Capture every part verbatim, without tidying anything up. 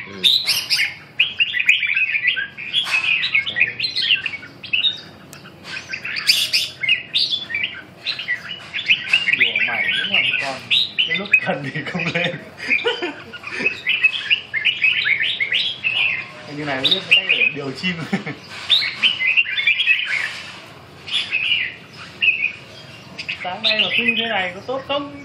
Ừ. Đùa mày đúng là con cái lúc cần thì không lên. Như này không biết cách để điều chim. Sáng nay mà cứ như thế này có tốt không?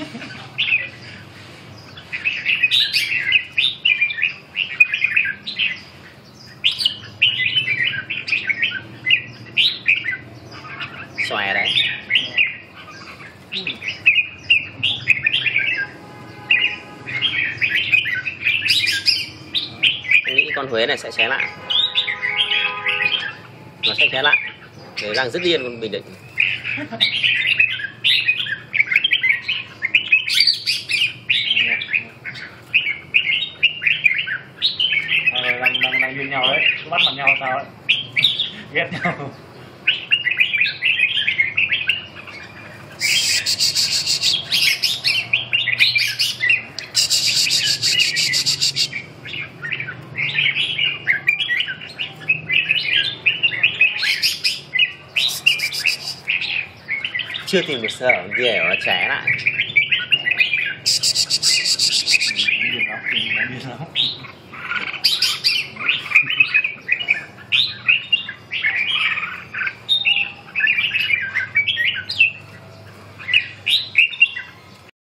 Xòe đấy. Anh nghĩ con Huế này sẽ xé lại. Nó sẽ xé lại. Để đang rất điên con Bình Định. Ờ, đang đang đang như nhau đấy, bắt mặt nhau sao đấy, ghét nhau. Chưa tìm được sơ hở kia để nó xé lại. Điên lắm, điên lắm.